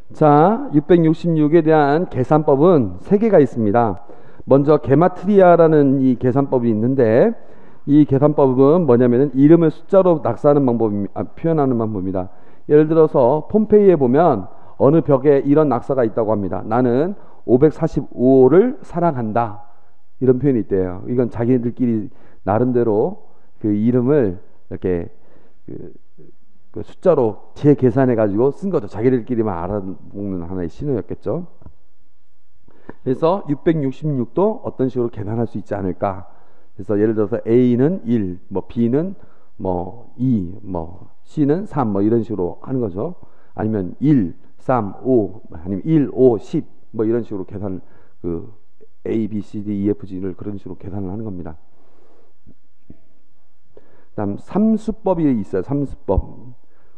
자, 666에 대한 계산법은 3개가 있습니다. 먼저 게마트리아라는 이 계산법이 있는데, 이 계산법은 뭐냐면은 이름을 숫자로 낙서하는 표현하는 방법입니다. 예를 들어서 폼페이에 보면 어느 벽에 이런 낙서가 있다고 합니다. 나는 545를 사랑한다. 이런 표현이 있대요. 이건 자기들끼리 나름대로 그 이름을 이렇게 그 숫자로 재계산해 가지고 쓴 거죠. 자기들끼리만 알아먹는 하나의 신호였겠죠. 그래서 666도 어떤 식으로 계산할 수 있지 않을까. 그래서 예를 들어서 A는 1, 뭐 B는 뭐 2, 뭐 C는 3, 뭐 이런 식으로 하는 거죠. 아니면 1, 3, 5, 아니면 1, 5, 10, 뭐 이런 식으로 계산, 그 A, B, C, D, E, F, G를 그런 식으로 계산을 하는 겁니다. 그다음 삼수법이 있어요. 삼수법.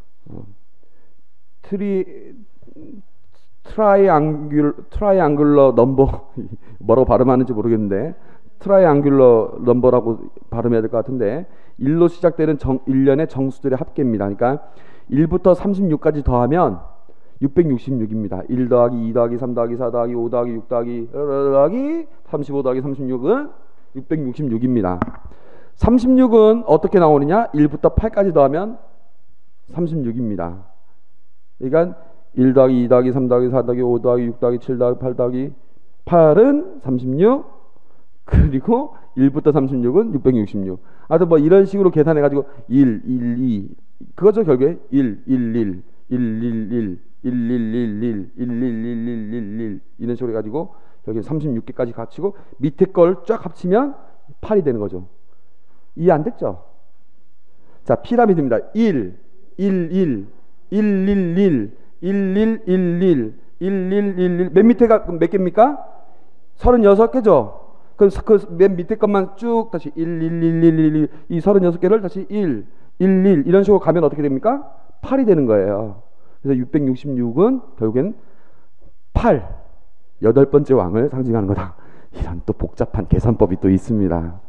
트라이앵귤러 넘버 뭐라고 발음하는지 모르겠는데 트라이앵귤러 넘버라고 발음해야 될 것 같은데 1로 시작되는 1년의 정수들의 합계입니다. 그러니까 1부터 36까지 더하면 666입니다. 1 더하기 2 더하기 3 더하기 4 더하기 5 더하기 6 더하기 35 더하기 36은 666입니다. 36은 어떻게 나오느냐? 1부터 8까지 더하면 36입니다. 그러니까 1 더하기 2 더하기 3 더하기 4 더하기 5 더하기 6 더하기 7 더하기 8 더하기 8은 36, 그리고 1부터 36은 666. 하여튼 뭐 이런 식으로 계산해 가지고 1, 1, 2 그거죠. 결국에 1, 1, 1, 1, 1, 1, 1, 1, 1, 1, 1, 1, 1, 1, 1, 1 이런 식으로 해가지고 여기 36개까지 갖추고 밑에 걸 쫙 합치면 8이 되는 거죠. 이해 안 됐죠? 자, 피라미드입니다. 1, 1, 1, 1, 1, 1, 1, 1, 1, 1, 1, 1, 1, 1. 맨 밑에가 몇 개입니까? 36개죠? 그 맨 밑에 것만 쭉 다시 1, 1, 1, 1, 1, 1, 이 36개를 다시 1, 1, 1 이런 식으로 가면 어떻게 됩니까? 8이 되는 거예요. 그래서 666은 결국엔 8, 8번째 왕을 상징하는 거다. 이런 또 복잡한 계산법이 또 있습니다.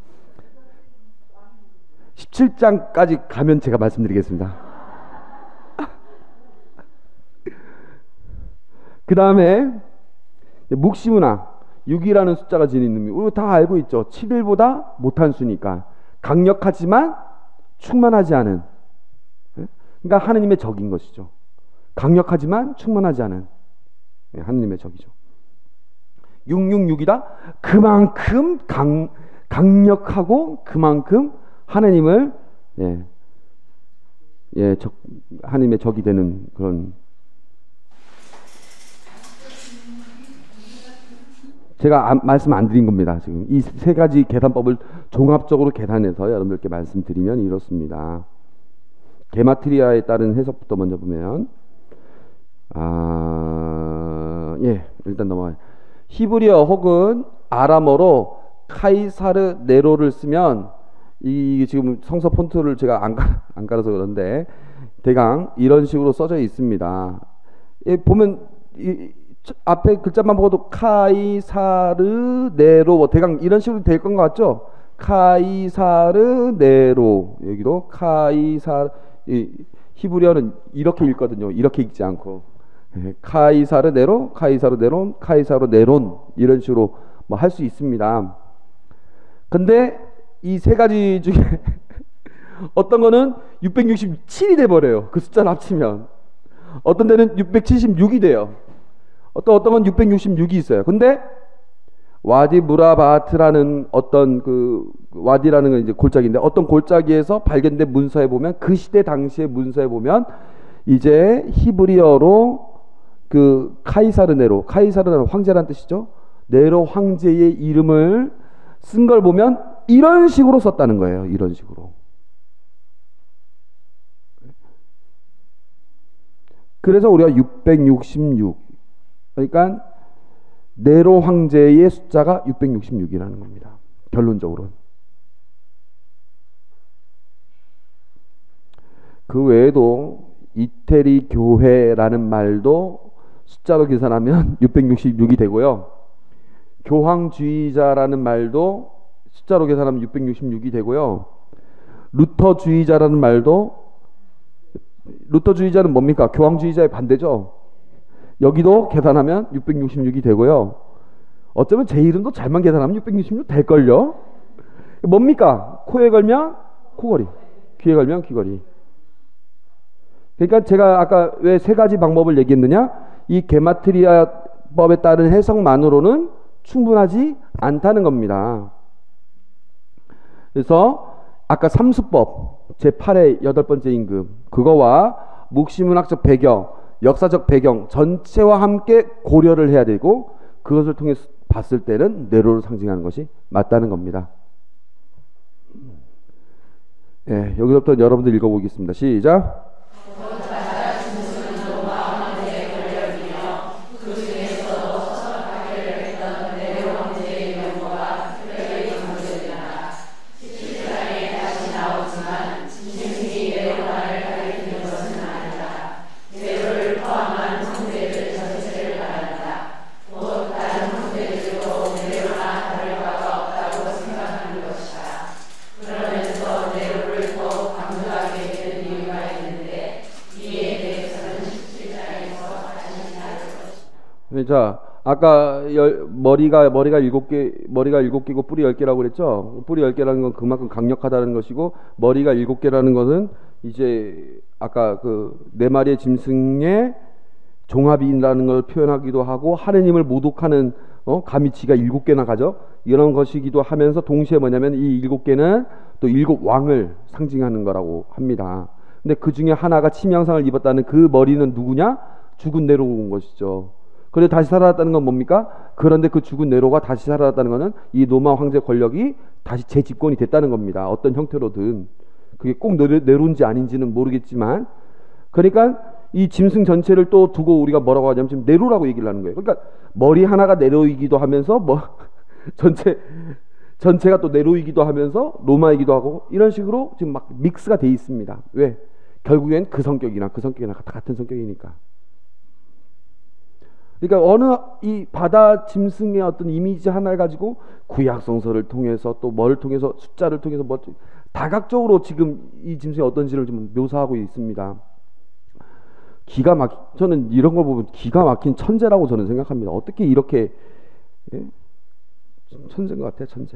17장까지 가면 제가 말씀드리겠습니다. 그 다음에 묵시문화 6이라는 숫자가 지닌 의미, 우리 다 알고 있죠. 7일보다 못한 수니까 강력하지만 충만하지 않은, 그러니까 하느님의 적인 것이죠. 강력하지만 충만하지 않은 하느님의 적이죠. 666이다. 그만큼 강력하고 그만큼 하느님을 하느님의 적이 되는 그런. 제가 말씀 안 드린 겁니다. 지금 이 세 가지 계산법을 종합적으로 계산해서 여러분들께 말씀드리면 이렇습니다. 게마트리아에 따른 해석부터 먼저 보면 일단 넘어가요. 히브리어 혹은 아람어로 카이사르 네로를 쓰면 이 지금 성서 폰트를 제가 안 깔아서 그런데 대강 이런 식으로 써져 있습니다. 보면 앞에 글자만 보고도 카이사르 네로 뭐 대강 이런 식으로 될 것 같죠? 카이사르 네로, 여기도 카이사르, 히브리어는 이렇게 읽거든요. 이렇게 읽지 않고 카이사르 네로, 카이사르 네론, 카이사르 네론 이런 식으로 뭐 할 수 있습니다. 근데 이 세 가지 중에 어떤 거는 667이 돼 버려요. 그 숫자를 합치면. 어떤 데는 676이 돼요. 어떤 건 666이 있어요. 근데 와디 무라바트라는 어떤 그 와디라는 건 이제 골짜기인데 어떤 골짜기에서 발견된 문서에 보면 그 시대 당시의 문서에 보면 이제 히브리어로 그 카이사르 네로, 카이사르는 황제라는 뜻이죠. 네로 황제의 이름을 쓴 걸 보면 이런 식으로 썼다는 거예요. 이런 식으로. 그래서 우리가 666, 그러니까 네로 황제의 숫자가 666이라는 겁니다. 결론적으로는. 그 외에도 이태리 교회라는 말도 숫자로 계산하면 666이 되고요. 교황주의자라는 말도 숫자로 계산하면 666이 되고요. 루터주의자라는 말도, 루터주의자는 뭡니까? 교황주의자의 반대죠. 여기도 계산하면 666이 되고요. 어쩌면 제 이름도 잘만 계산하면 666 될걸요. 뭡니까? 코에 걸면 코걸이, 귀에 걸면 귀걸이. 그러니까 제가 아까 왜 세 가지 방법을 얘기했느냐? 이 게마트리아법에 따른 해석만으로는 충분하지 않다는 겁니다. 그래서 아까 삼수법 제8의 8번째 임금, 그거와 묵시문학적 배경, 역사적 배경 전체와 함께 고려를 해야 되고, 그것을 통해서 봤을 때는 네로를 상징하는 것이 맞다는 겁니다. 네, 여기서부터 여러분들 읽어보겠습니다. 시작. 자, 아까 머리가 7개, 머리가 7개고 뿔이 10개라고 그랬죠? 뿔이 10개라는 건 그만큼 강력하다는 것이고, 머리가 7개라는 것은 이제 아까 그 네 마리의 짐승의 종합이라는 걸 표현하기도 하고, 하느님을 모독하는 감히 지가 7개나 가져? 이런 것이기도 하면서, 동시에 뭐냐면 이 7개는 또 7왕을 상징하는 거라고 합니다. 근데 그 중에 하나가 치명상을 입었다는 그 머리는 누구냐? 죽은 네로 온 것이죠. 그런데 다시 살아났다는 건 뭡니까? 그런데 그 죽은 네로가 다시 살아났다는 것은 이 로마 황제 권력이 다시 재집권이 됐다는 겁니다. 어떤 형태로든. 그게 꼭 네로인지 아닌지는 모르겠지만, 그러니까 이 짐승 전체를 또 두고 우리가 뭐라고 하냐면 지금 네로라고 얘기를 하는 거예요. 그러니까 머리 하나가 네로이기도 하면서 뭐 전체가 또 네로이기도 하면서 로마이기도 하고, 이런 식으로 지금 막 믹스가 돼 있습니다. 왜? 결국엔 그 성격이나 다 같은 성격이니까. 그러니까 어느 이 바다 짐승의 어떤 이미지 하나를 가지고 구약성서를 통해서 또 뭐를 통해서 숫자를 통해서 뭐 다각적으로 지금 이 짐승이 어떤지를 좀 묘사하고 있습니다. 저는 이런 걸 보면 기가 막힌 천재라고 저는 생각합니다. 어떻게 이렇게, 예? 천재인 것 같아요, 천재.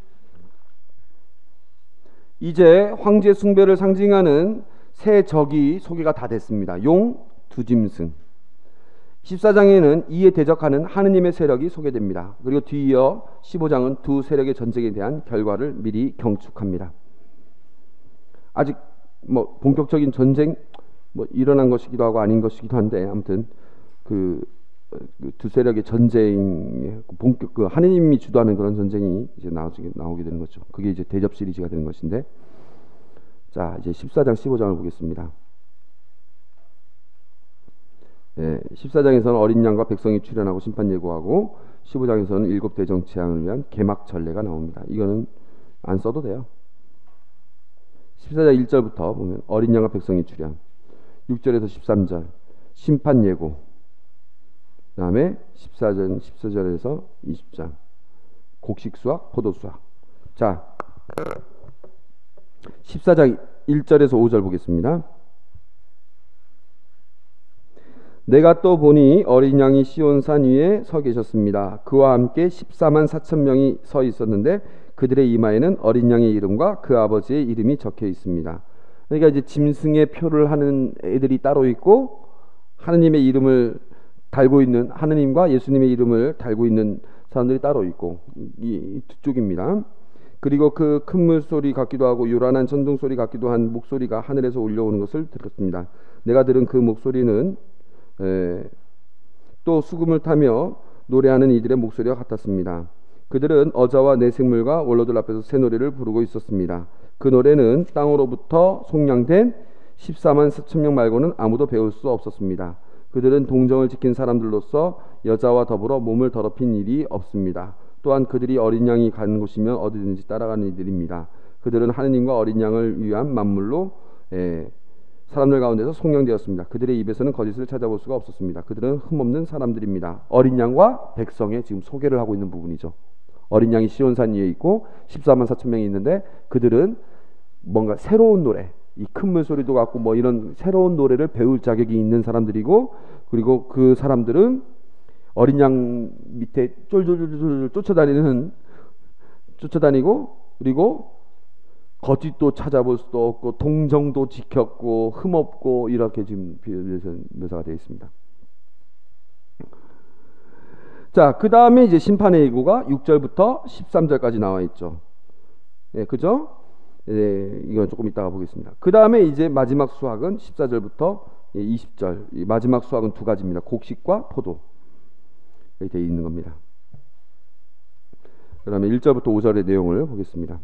이제 황제 숭배를 상징하는 세 적이 소개가 다 됐습니다. 용, 두 짐승. 14장에는 이에 대적하는 하느님의 세력이 소개됩니다. 그리고 뒤이어 15장은 두 세력의 전쟁에 대한 결과를 미리 경축합니다. 아직 뭐 본격적인 전쟁 일어난 것이기도 하고 아닌 것이기도 한데, 아무튼 그 두 세력의 전쟁, 본격 하느님이 주도하는 그런 전쟁이 이제 나오게 되는 거죠. 그게 이제 대접 시리즈가 되는 것인데, 자, 이제 14장 15장을 보겠습니다. 14장에서는 어린 양과 백성이 출현하고 심판 예고하고, 15장에서는 7 대정 재앙을 위한 개막 전례가 나옵니다. 이거는 안 써도 돼요. 14장 1절부터 보면 어린 양과 백성이 출현, 6절에서 13절 심판 예고, 그 다음에 14절에서 20장 곡식 수확, 포도 수확. 자, 14장 1절에서 5절 보겠습니다. 내가 또 보니 어린 양이 시온산 위에 서 계셨습니다. 그와 함께 14만 4천 명이 서 있었는데 그들의 이마에는 어린 양의 이름과 그 아버지의 이름이 적혀 있습니다. 그러니까 이제 짐승의 표를 하는 애들이 따로 있고, 하느님의 이름을 달고 있는, 하느님과 예수님의 이름을 달고 있는 사람들이 따로 있고, 이 두 쪽입니다. 그리고 그 큰 물소리 같기도 하고 요란한 천둥소리 같기도 한 목소리가 하늘에서 울려오는 것을 들었습니다. 내가 들은 그 목소리는 또 수금을 타며 노래하는 이들의 목소리와 같았습니다. 그들은 어자와 내 생물과 원로들 앞에서 새 노래를 부르고 있었습니다. 그 노래는 땅으로부터 속량된 14만 4천 명 말고는 아무도 배울 수 없었습니다. 그들은 동정을 지킨 사람들로서 여자와 더불어 몸을 더럽힌 일이 없습니다. 또한 그들이 어린 양이 가는 곳이면 어디든지 따라가는 이들입니다. 그들은 하느님과 어린 양을 위한 만물로 사람들 가운데서 속량되었습니다. 그들의 입에서는 거짓을 찾아볼 수가 없었습니다. 그들은 흠없는 사람들입니다. 어린 양과 백성의 지금 소개를 하고 있는 부분이죠. 어린 양이 시온산 위에 있고 14만 4천 명이 있는데, 그들은 뭔가 새로운 노래, 이 큰 물소리도 같고 뭐 이런 새로운 노래를 배울 자격이 있는 사람들이고, 그리고 그 사람들은 어린 양 밑에 쫄쫄쫄쫄 쫓아다니고, 그리고 거짓도 찾아볼 수도 없고 동정도 지켰고 흠없고, 이렇게 지금 묘사가 되어 있습니다. 자, 그 다음에 이제 심판의 예고가 6절부터 13절까지 나와 있죠. 예, 그죠? 예, 이건 조금 이따가 보겠습니다. 그 다음에 이제 마지막 수확은 14절부터 20절. 이 마지막 수확은 두 가지입니다. 곡식과 포도. 이렇게 되어 있는 겁니다. 그러면 1절부터 5절의 내용을 보겠습니다.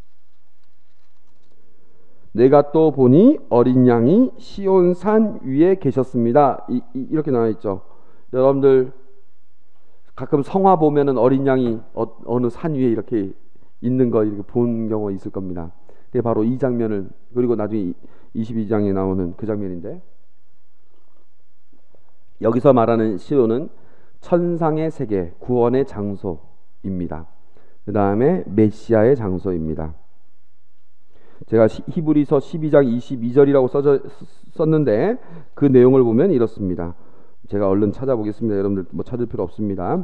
내가 또 보니 어린 양이 시온산 위에 계셨습니다. 이렇게 나와 있죠. 여러분들 가끔 성화 보면은 어린 양이 어느 산 위에 이렇게 있는 거 이렇게 본 경우가 있을 겁니다. 그게 바로 이 장면을, 그리고 나중에 22장에 나오는 그 장면인데, 여기서 말하는 시온은 천상의 세계, 구원의 장소입니다. 그 다음에 메시아의 장소입니다. 제가 히브리서 12장 22절이라고 썼는데 그 내용을 보면 이렇습니다. 제가 얼른 찾아보겠습니다. 여러분들 뭐 찾을 필요 없습니다.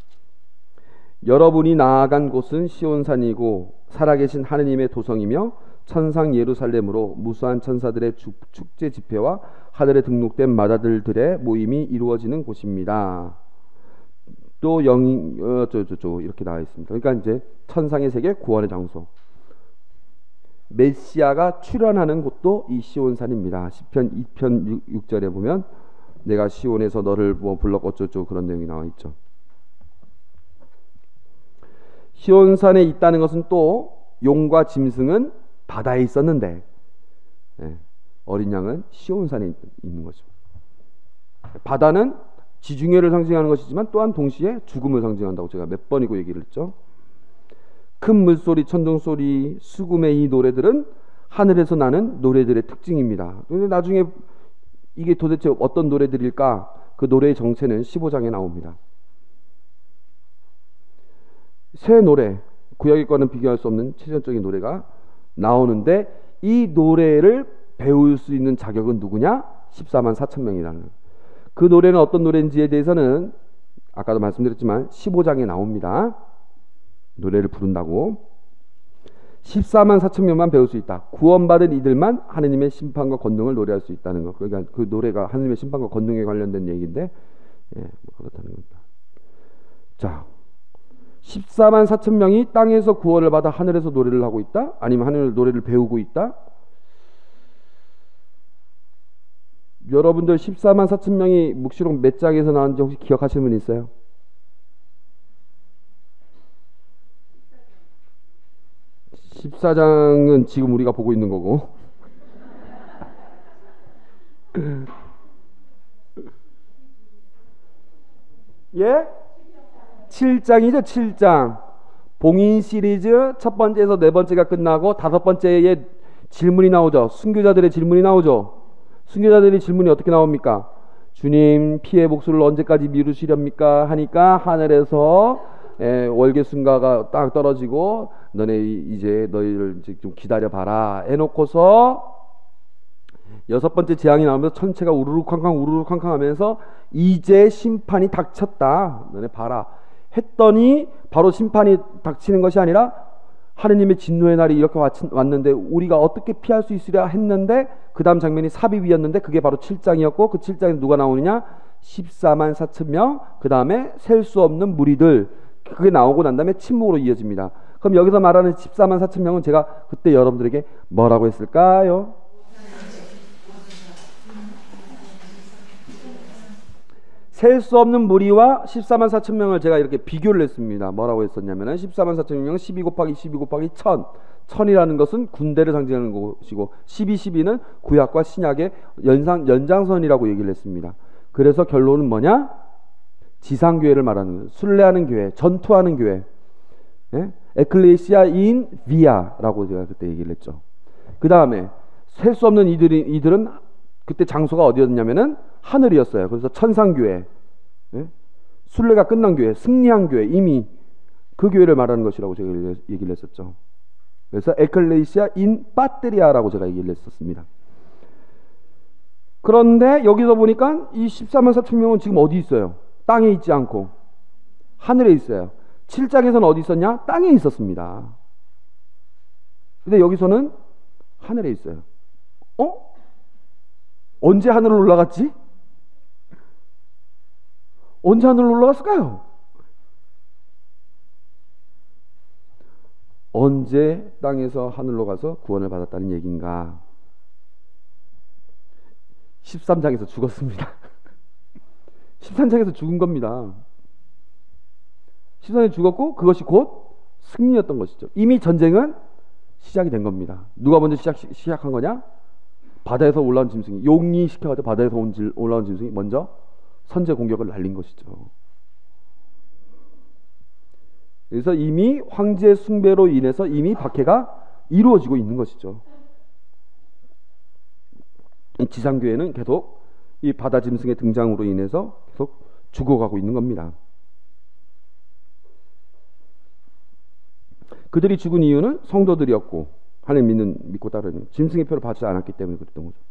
여러분이 나아간 곳은 시온산이고 살아계신 하느님의 도성이며 천상 예루살렘으로 무수한 천사들의 축제 집회와 하늘에 등록된 마다들들의 모임이 이루어지는 곳입니다. 또 이렇게 나와 있습니다. 그러니까 이제 천상의 세계, 구원의 장소. 메시아가 출현하는 곳도 이 시온산입니다. 시편 2편 6절에 보면 내가 시온에서 너를 뭐 불렀고 어쩌고 그런 내용이 나와 있죠. 시온산에 있다는 것은 또 용과 짐승은 바다에 있었는데, 어린 양은 시온산에 있는 거죠. 바다는 지중해를 상징하는 것이지만 또한 동시에 죽음을 상징한다고 제가 몇 번이고 얘기를 했죠. 큰 물소리, 천둥소리, 수금의 이 노래들은 하늘에서 나는 노래들의 특징입니다. 그런데 나중에 이게 도대체 어떤 노래들일까? 그 노래의 정체는 15장에 나옵니다. 새 노래, 구약의 과는 비교할 수 없는 최전적인 노래가 나오는데, 이 노래를 배울 수 있는 자격은 누구냐? 14만 4천 명이라는. 그 노래는 어떤 노래인지에 대해서는 아까도 말씀드렸지만 15장에 나옵니다. 노래를 부른다고. 14만 4천 명만 배울 수 있다. 구원받은 이들만 하느님의 심판과 권능을 노래할 수 있다는 것. 그러니까 그 노래가 하느님의 심판과 권능에 관련된 얘기인데, 뭐 그렇다는 겁니다. 자, 14만 4천 명이 땅에서 구원을 받아 하늘에서 노래를 하고 있다? 아니면 하늘 노래를 배우고 있다? 여러분들 14만 4천 명이 묵시록 몇 장에서 나왔는지 혹시 기억하시는 분 있어요? 14장은 지금 우리가 보고 있는 거고 예? 7장이죠. 7장. 봉인 시리즈 첫 번째에서 네 번째가 끝나고 다섯 번째에 질문이 나오죠. 순교자들의 질문이 나오죠. 순교자들의 질문이 어떻게 나옵니까? 주님, 피의 복수를 언제까지 미루시렵니까? 하니까 하늘에서 월계순가가 딱 떨어지고 너네 이제 너희를 좀 기다려봐라 해놓고서 여섯 번째 재앙이 나오면서 천체가 우르르쾅쾅 하면서 이제 심판이 닥쳤다, 너네 봐라 했더니 바로 심판이 닥치는 것이 아니라 하느님의 진노의 날이 이렇게 왔는데 우리가 어떻게 피할 수 있으랴 했는데, 그 다음 장면이 삽입이었는데 그게 바로 7장이었고, 그 7장에 누가 나오느냐? 14만 4천 명, 그 다음에 셀 수 없는 무리들, 그게 나오고 난 다음에 침묵으로 이어집니다. 그럼 여기서 말하는 14만 4천 명은 제가 그때 여러분들에게 뭐라고 했을까요? 셀 수 없는 무리와 14만 4천 명을 제가 이렇게 비교를 했습니다. 뭐라고 했었냐면 14만 4천 명은 12 곱하기 12 곱하기 1000, 1000이라는 것은 군대를 상징하는 것이고 12는 구약과 신약의 연장선이라고 얘기를 했습니다. 그래서 결론은 뭐냐? 지상교회를 말하는 거예요. 순례하는 교회, 전투하는 교회, 에클레시아 인 비아라고 제가 그때 얘기를 했죠. 그 다음에 셀 수 없는 이들은 그때 장소가 어디였냐면은 하늘이었어요. 그래서 천상교회, 순례가 끝난 교회, 승리한 교회, 이미 그 교회를 말하는 것이라고 제가 얘기를 했었죠. 그래서 에클레시아 인 빠테리아라고 제가 얘기를 했었습니다. 그런데 여기서 보니까 이 14만 4천 명은 지금 어디 있어요? 땅에 있지 않고 하늘에 있어요. 7장에서는 어디 있었냐? 땅에 있었습니다. 근데 여기서는 하늘에 있어요. 언제 하늘을 올라갔지? 언제 하늘로 올라갔을까요? 언제 땅에서 하늘로 가서 구원을 받았다는 얘기인가? 13장에서 죽었습니다. 13장에서 죽은 겁니다. 13장에 죽었고 그것이 곧 승리였던 것이죠. 이미 전쟁은 시작이 된 겁니다. 누가 먼저 시작한 거냐? 바다에서 올라온 짐승이, 용이 시켜가지고 바다에서 올라온 짐승이 먼저 선제 공격을 날린 것이죠. 그래서 이미 황제 숭배로 인해서 이미 박해가 이루어지고 있는 것이죠. 지상교회는 계속 이 바다 짐승의 등장으로 인해서 계속 죽어가고 있는 겁니다. 그들이 죽은 이유는 성도들이었고 하나님 믿고 따르는 짐승의 표를 받지 않았기 때문에 그랬던 거죠.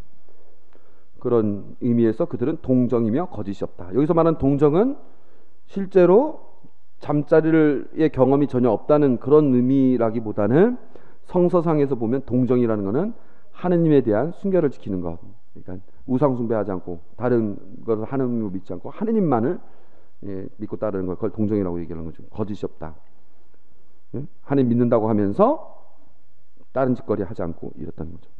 그런 의미에서 그들은 동정이며 거짓이 없다. 여기서 말하는 동정은 실제로 잠자리의 경험이 전혀 없다는 그런 의미라기보다는 성서상에서 보면 동정이라는 것은 하느님에 대한 순결을 지키는 것, 그러니까 우상 숭배하지 않고 다른 것을 하느님으로 믿지 않고 하느님만을 믿고 따르는 것, 그걸 동정이라고 얘기하는 거죠. 거짓이 없다. 하느님 믿는다고 하면서 다른 짓거리 하지 않고 이랬다는 거죠.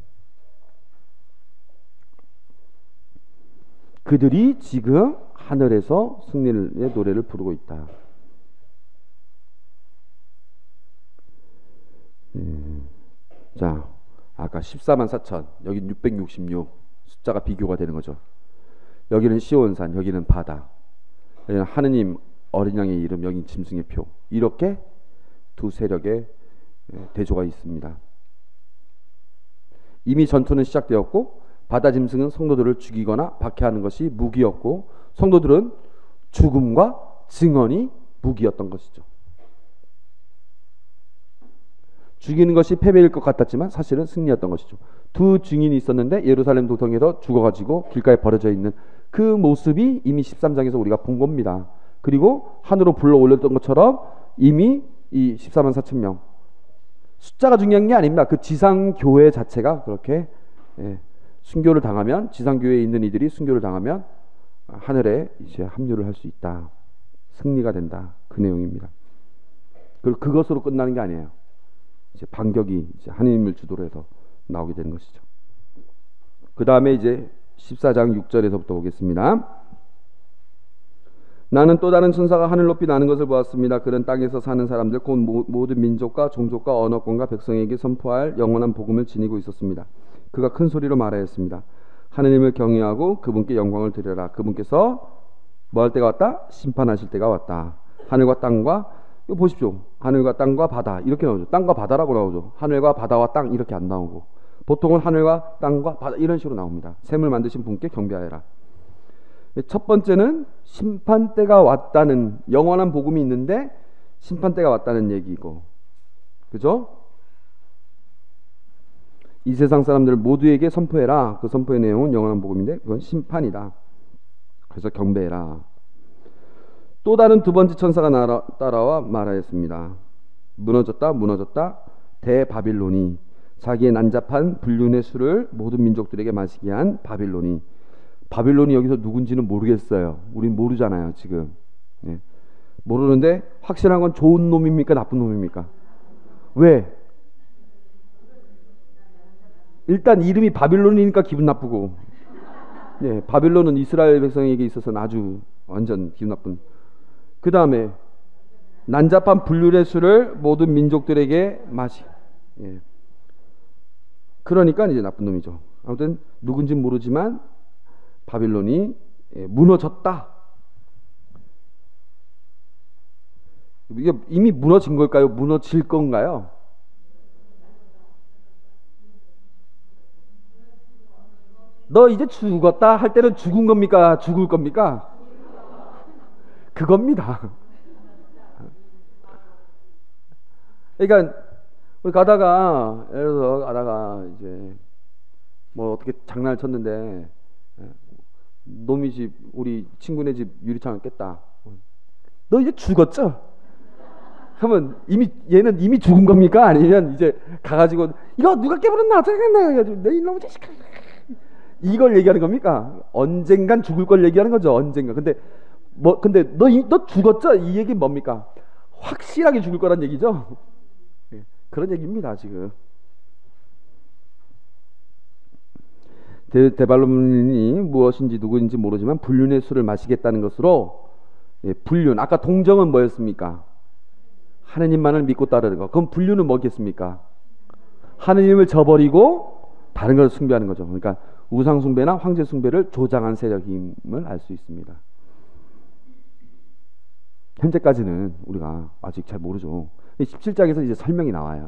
그들이 지금 하늘에서 승리의 노래를 부르고 있다. 자, 아까 14만 4천, 여기 666 숫자가 비교가 되는 거죠. 여기는 시온산, 여기는 바다, 여기는 하느님 어린 양의 이름, 여기 짐승의 표, 이렇게 두 세력의 대조가 있습니다. 이미 전투는 시작되었고 바다 짐승은 성도들을 죽이거나 박해하는 것이 무기였고 성도들은 죽음과 증언이 무기였던 것이죠. 죽이는 것이 패배일 것 같았지만 사실은 승리였던 것이죠. 두 증인이 있었는데 예루살렘 도성에서 죽어가지고 길가에 버려져 있는 그 모습이 이미 13장에서 우리가 본 겁니다. 그리고 하늘로 불러 올렸던 것처럼 이미 이 14만 4천 명 숫자가 중요한 게 아닙니다. 그 지상교회 자체가 그렇게 순교를 당하면, 지상교회에 있는 이들이 순교를 당하면 하늘에 이제 합류를 할 수 있다, 승리가 된다, 그 내용입니다. 그리고 그것으로 끝나는 게 아니에요. 이제 반격이 이제 하느님을 주도로 해서 나오게 되는 것이죠. 그 다음에 이제 14장 6절에서부터 보겠습니다. 나는 또 다른 천사가 하늘 높이 나는 것을 보았습니다. 그는 땅에서 사는 사람들 곧 모든 민족과 종족과 언어권과 백성에게 선포할 영원한 복음을 지니고 있었습니다. 그가 큰 소리로 말하였습니다. 하느님을 경외하고 그분께 영광을 드려라. 그분께서 뭐 할 때가 왔다? 심판하실 때가 왔다. 하늘과 땅과, 이거 보십시오. 하늘과 땅과 바다 이렇게 나오죠. 땅과 바다라고 나오죠. 하늘과 바다와 땅 이렇게 안 나오고 보통은 하늘과 땅과 바다 이런 식으로 나옵니다. 샘을 만드신 분께 경배하여라. 첫 번째는 심판때가 왔다는, 영원한 복음이 있는데 심판때가 왔다는 얘기고, 그죠? 이 세상 사람들 모두에게 선포해라. 그 선포의 내용은 영원한 복음인데 그건 심판이다. 그래서 경배해라. 또 다른 두 번째 천사가 따라와 말하였습니다. 무너졌다, 무너졌다. 대바빌론이, 자기의 난잡한 불륜의 술을 모든 민족들에게 마시게 한 바빌론이. 바빌론이 여기서 누군지는 모르겠어요. 우린 모르잖아요 지금. 모르는데 확실한 건 좋은 놈입니까 나쁜 놈입니까? 왜? 일단 이름이 바빌론이니까 기분 나쁘고, 바빌론은 이스라엘 백성에게 있어서는 아주 완전 기분 나쁜. 그 다음에 난잡한 불륜의 술을 모든 민족들에게 그러니까 이제 나쁜 놈이죠. 아무튼 누군지 모르지만 바빌론이 무너졌다. 이게 이미 무너진 걸까요? 무너질 건가요? 너 이제 죽었다 할 때는 죽은 겁니까? 죽을 겁니까? 그겁니다. 그러니까 우리 가다가 예를 들어서 가다가 이제 뭐 어떻게 장난을 쳤는데 놈이 집 우리 친구네 집 유리창을 깼다. 너 이제 죽었죠? 그러면 얘는 이미 죽은 겁니까? 아니면 이제 가가지고 이거 누가 깨버렸나 어떻게 했나 해가지고 내 이놈의 자식 이걸 얘기하는 겁니까? 언젠간 죽을 걸 얘기하는 거죠. 언젠가. 근데 너 죽었죠? 이 얘기 뭡니까? 확실하게 죽을 거란 얘기죠. 그런 얘기입니다 지금. 데발로민이 무엇인지 누구인지 모르지만 불륜의 술을 마시겠다는 것으로, 불륜, 아까 동정은 뭐였습니까? 하느님만을 믿고 따르는 거. 그럼 불륜은 뭐겠습니까? 하느님을 저버리고 다른 것을 숭배하는 거죠. 그러니까 우상 숭배나 황제 숭배를 조장한 세력임을 알 수 있습니다. 현재까지는 우리가 아직 잘 모르죠. 17장에서 이제 설명이 나와요.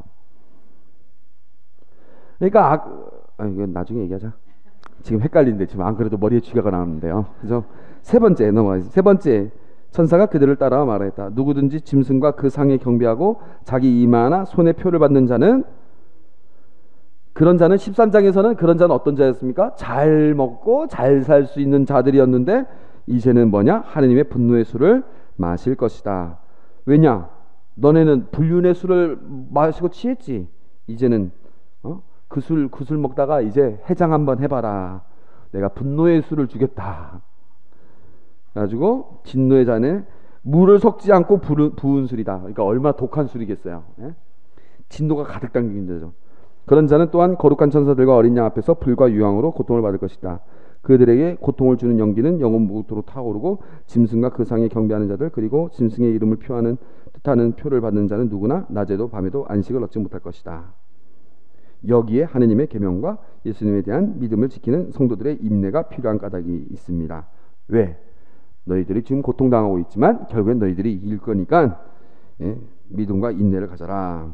그러니까 이건 나중에 얘기하자. 지금 헷갈린데 지금 안 그래도 머리에 쥐가 나오는데요. 그래서 세 번째 넘어가겠습니다. 세 번째, 천사가 그들을 따라 말했다. 누구든지 짐승과 그 상에 경배하고 자기 이마나 손에 표를 받는 자는, 그런 자는 13장에서는 그런 자는 어떤 자였습니까? 잘 먹고 잘 살 수 있는 자들이었는데 이제는 뭐냐? 하느님의 분노의 술을 마실 것이다. 왜냐? 너네는 불륜의 술을 마시고 취했지. 이제는 그 술 먹다가 이제 해장 한번 해봐라. 내가 분노의 술을 주겠다. 그래가지고 진노의 잔에 물을 섞지 않고 부은 술이다. 그러니까 얼마나 독한 술이겠어요. 예? 진노가 가득 담긴 자죠. 그런 자는 또한 거룩한 천사들과 어린 양 앞에서 불과 유황으로 고통을 받을 것이다. 그들에게 고통을 주는 연기는 영원 무토록 타오르고 짐승과 그 상에 경배하는 자들, 그리고 짐승의 이름을 뜻하는 표를 받는 자는 누구나 낮에도 밤에도 안식을 얻지 못할 것이다. 여기에 하느님의 계명과 예수님에 대한 믿음을 지키는 성도들의 인내가 필요한 까닭이 있습니다. 왜? 너희들이 지금 고통당하고 있지만 결국엔 너희들이 이길 거니까 믿음과 인내를 가져라.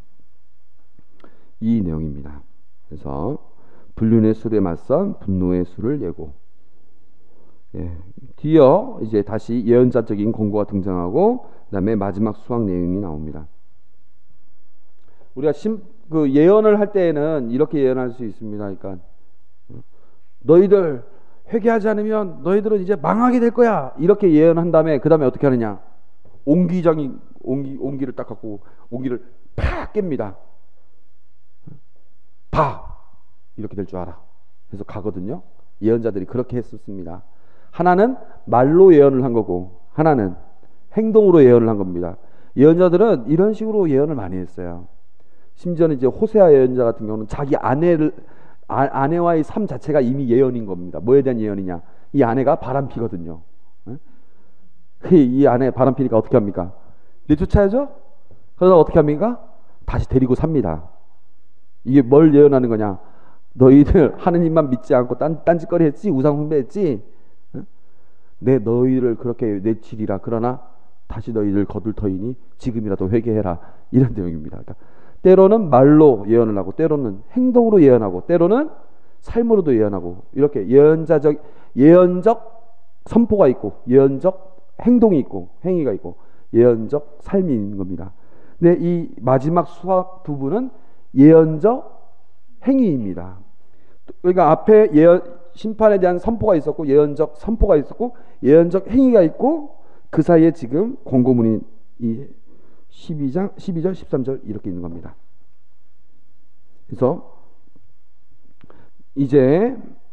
이 내용입니다. 그래서 불륜의 술에 맞선 분노의 술을 예고, 뒤어 이제 다시 예언자적인 권고가 등장하고 그다음에 마지막 수학 내용이 나옵니다. 우리가 그 예언을 할 때에는 이렇게 예언할 수 있습니다. 그러니까 너희들 회개하지 않으면 너희들은 이제 망하게 될 거야. 이렇게 예언한 다음에 그 다음에 어떻게 하느냐? 옹기를 딱 갖고 옹기를 팍 깹니다. 봐! 이렇게 될 줄 알아. 그래서 가거든요. 예언자들이 그렇게 했었습니다. 하나는 말로 예언을 한 거고 하나는 행동으로 예언을 한 겁니다. 예언자들은 이런 식으로 예언을 많이 했어요. 심지어는 이제 호세아 예언자 같은 경우는 자기 아내와의 삶 자체가 이미 예언인 겁니다. 뭐에 대한 예언이냐? 이 아내가 바람피거든요. 이 아내 바람피니까 어떻게 합니까? 내쫓아야죠? 그러다 어떻게 합니까? 다시 데리고 삽니다. 이게 뭘 예언하는 거냐? 너희들 하느님만 믿지 않고 딴짓거리 했지, 우상 숭배했지, 내 너희를 그렇게 내치리라. 그러나 다시 너희들 거둘 터이니 지금이라도 회개해라. 이런 내용입니다. 그러니까 때로는 말로 예언을 하고 때로는 행동으로 예언하고 때로는 삶으로도 예언하고, 이렇게 예언적 선포가 있고 예언적 행동이 있고 행위가 있고 예언적 삶이 있는 겁니다. 근데 이 마지막 수학 부분은 예언적 행위입니다. 그러니까 앞에 심판에 대한 선포가 있었고 예언적 선포가 있었고 예언적 행위가 있고 그 사이에 지금 권고문이 이 12절 13절 이렇게 있는 겁니다. 그래서 이제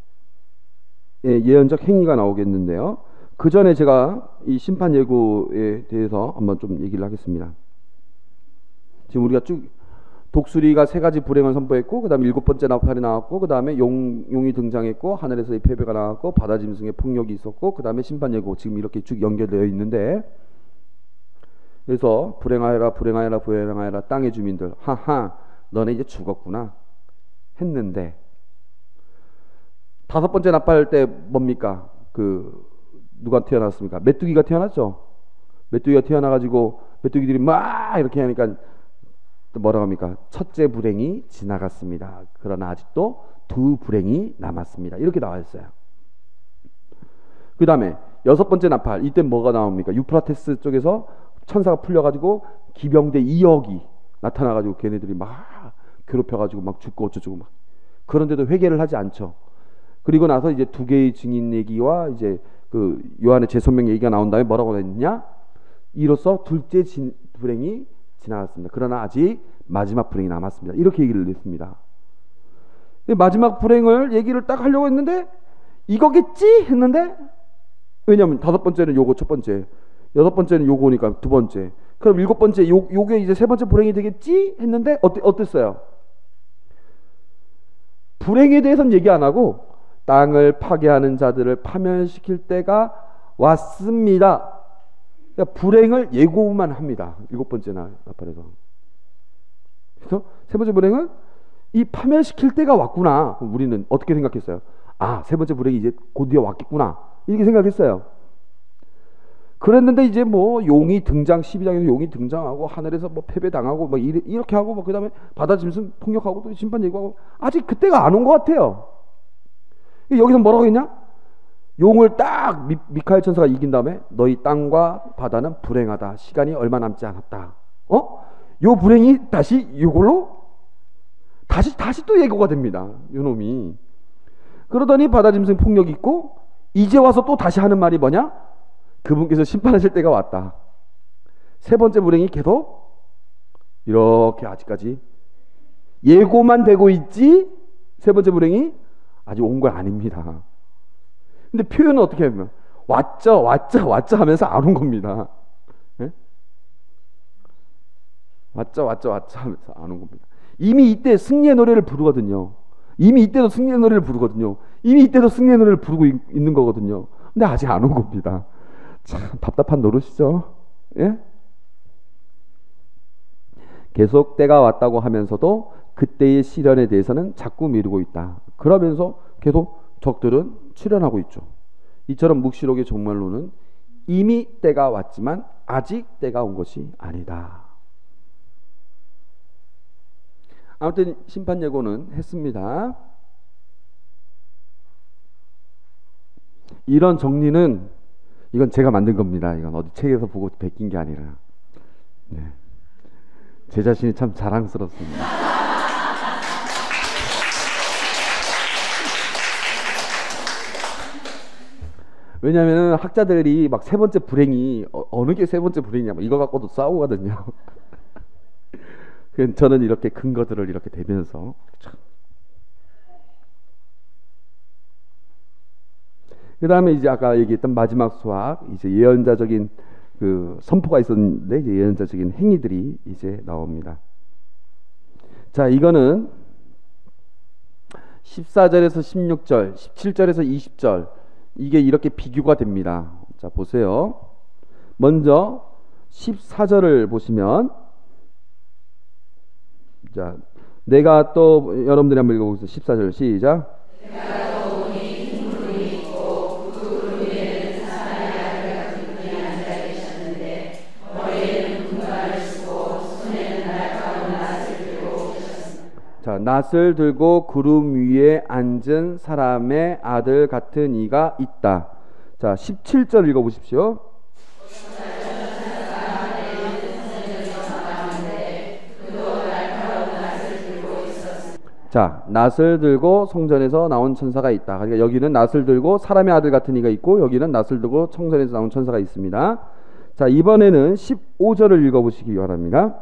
예언적 행위가 나오겠는데요. 그 전에 제가 이 심판 예고에 대해서 한번 좀 얘기를 하겠습니다. 지금 우리가 쭉 독수리가 세 가지 불행을 선포했고, 그 다음에 7번째 나팔이 나왔고, 그 다음에 용이 등장했고, 하늘에서의 패배가 나왔고, 바다 짐승의 폭력이 있었고, 그 다음에 심판 예고, 지금 이렇게 쭉 연결되어 있는데, 그래서 불행하여라 불행하여라 불행하여라 땅의 주민들, 하하 너네 이제 죽었구나 했는데, 5번째 나팔 때 뭡니까? 누가 태어났습니까? 메뚜기가 태어났죠. 메뚜기가 태어나가지고 메뚜기들이 막 이렇게 하니까 뭐라고 합니까? 첫째 불행이 지나갔습니다. 그러나 아직도 2 불행이 남았습니다. 이렇게 나와 있어요. 그 다음에 6번째 나팔, 이때 뭐가 나옵니까? 유프라테스 쪽에서 천사가 풀려가지고 기병대 2억이 나타나가지고 걔네들이 막 괴롭혀가지고 막 죽고 어쩌고 막. 그런데도 회개를 하지 않죠. 그리고 나서 이제 두 개의 증인 얘기와 이제 그 요한의 재선명 얘기가 나온 다음에 뭐라고 했냐? 이로써 둘째 불행이 지나갔습니다. 그러나 아직 마지막 불행이 남았습니다. 이렇게 얘기를 했습니다. 마지막 불행을 얘기를 딱 하려고 했는데 이거겠지 했는데, 왜냐하면 다섯 번째는 요거 첫 번째, 여섯 번째는 요거니까 두 번째, 그럼 일곱 번째 요게 이제 세 번째 불행이 되겠지 했는데 어땠어요? 불행에 대해서는 얘기 안 하고 땅을 파괴하는 자들을 파멸시킬 때가 왔습니다. 그러니까 불행을 예고만 합니다. 일곱 번째 나팔에서. 그래서 세 번째 불행은 이 파멸시킬 때가 왔구나. 우리는 어떻게 생각했어요? 아, 세 번째 불행이 이제 곧이어 왔겠구나, 이렇게 생각했어요. 그랬는데 이제 뭐 용이 등장, 12장에서 용이 등장하고 하늘에서 뭐 패배당하고 뭐 이렇게 하고 뭐 그다음에 바다 짐승 폭력하고 또 심판 얘기하고, 아직 그때가 안 온 것 같아요. 여기서 뭐라고 했냐? 용을 딱 미카엘 천사가 이긴 다음에 너희 땅과 바다는 불행하다, 시간이 얼마 남지 않았다. 요 불행이 다시 이걸로 다시 또 예고가 됩니다. 요놈이. 그러더니 바다 짐승 폭력이 있고, 이제 와서 또 다시 하는 말이 뭐냐? 그분께서 심판하실 때가 왔다. 세 번째 불행이 계속 이렇게 아직까지 예고만 되고 있지, 세 번째 불행이 아직 온 건 아닙니다. 근데 표현은 어떻게 하면 왔죠 하면서 안 온 겁니다. 예? 왔죠 하면서 안 온 겁니다. 이미 이때 승리의 노래를 부르거든요. 이미 이때도 승리의 노래를 부르거든요. 이미 이때도 승리의 노래를 부르고 있는 거거든요. 근데 아직 안 온 겁니다. 참 답답한 노릇이죠. 예? 계속 때가 왔다고 하면서도 그때의 시련에 대해서는 자꾸 미루고 있다. 그러면서 계속 적들은 출현하고 있죠. 이처럼 묵시록의 종말로는 이미 때가 왔지만 아직 때가 온 것이 아니다. 아무튼 심판 예고는 했습니다. 이런 정리는 이건 제가 만든 겁니다. 이건 어디 책에서 보고 베낀 게 아니라, 네, 제 자신이 참 자랑스럽습니다. 왜냐하면 학자들이 막 세 번째 불행이 어느 게 세 번째 불행이냐 뭐 이거 갖고도 싸우거든요. 저는 이렇게 근거들을 이렇게 대면서, 그 다음에 이제 아까 얘기했던 마지막 수학, 이제 예언자적인 그 선포가 있었는데 이제 예언자적인 행위들이 이제 나옵니다. 자, 이거는 14절에서 16절, 17절에서 20절, 이게 이렇게 비교가 됩니다. 자, 보세요. 먼저 14절을 보시면, 자, 내가 또 여러분들이 한번 읽어보겠습니다. 14절 시작. 자, 낫을 들고 구름 위에 앉은 사람의 아들 같은 이가 있다. 자, 17절 읽어보십시오. 자, 낫을 들고 성전에서 나온 천사가 있다. 그러니까 여기는 낫을 들고 사람의 아들 같은 이가 있고, 여기는 낫을 들고 성전에서 나온 천사가 있습니다. 자, 이번에는 15절을 읽어보시기 바랍니다.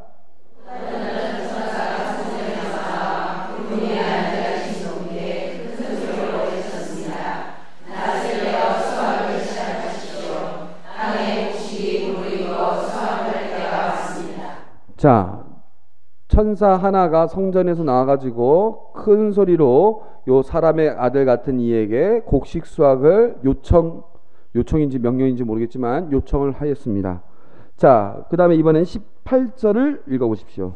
자, 천사 하나가 성전에서 나와가지고 큰 소리로 요 사람의 아들 같은 이에게 곡식 수확을 요청인지 명령인지 모르겠지만 요청을 하였습니다. 자, 그 다음에 이번엔 18절을 읽어보십시오.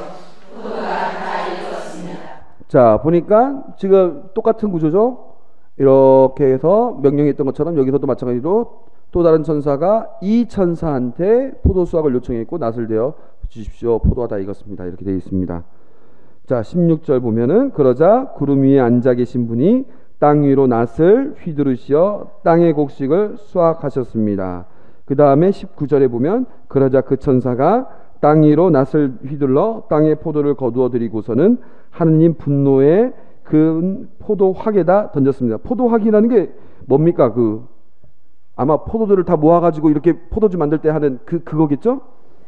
자, 보니까 지금 똑같은 구조죠. 이렇게 해서 명령했던 것처럼 여기서도 마찬가지로 또 다른 천사가 이 천사한테 포도 수확을 요청했고 낫을 되어 주십시오. 포도가 다 익었습니다. 이렇게 되어 있습니다. 자, 16절 보면은 그러자 구름 위에 앉아 계신 분이 땅 위로 낫을 휘두르시어 땅의 곡식을 수확하셨습니다. 그 다음에 19절에 보면 그러자 그 천사가 땅 위로 낫을 휘둘러 땅의 포도를 거두어 들이고서는 하느님 분노의 그 포도 확에다 던졌습니다. 포도 확이라는 게 뭡니까? 아마 포도들을 다 모아가지고 이렇게 포도주 만들 때 하는 그거겠죠?